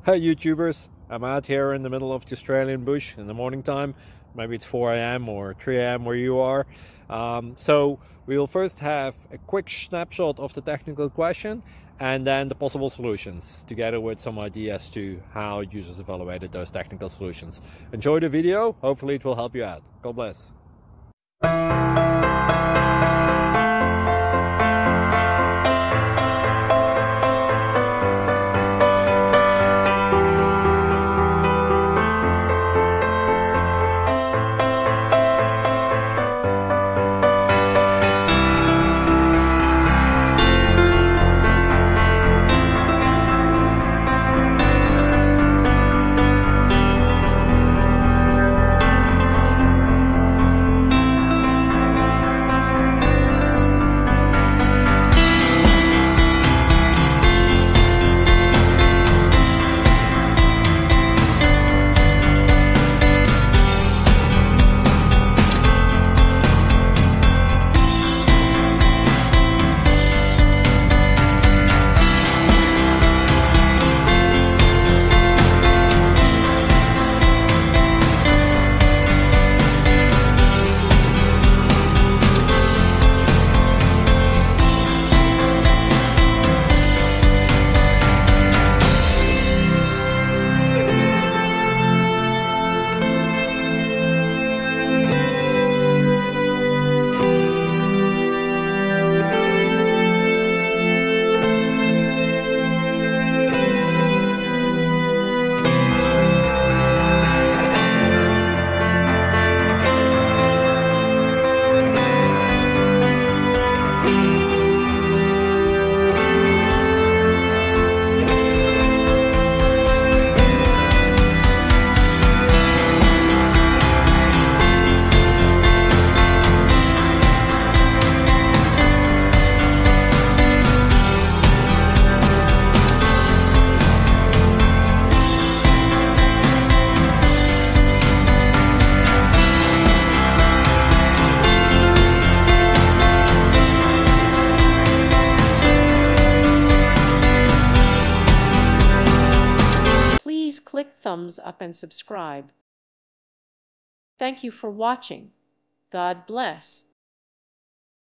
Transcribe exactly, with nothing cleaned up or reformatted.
Hey YouTubers, I'm out here in the middle of the Australian bush in the morning time. Maybe it's four A M or three A M where you are. Um, so we'll first have a quick snapshot of the technical question and then the possible solutions, together with some ideas to how users evaluated those technical solutions. Enjoy the video, hopefully it will help you out. God bless. Please click thumbs up and subscribe. Thank you for watching. God bless.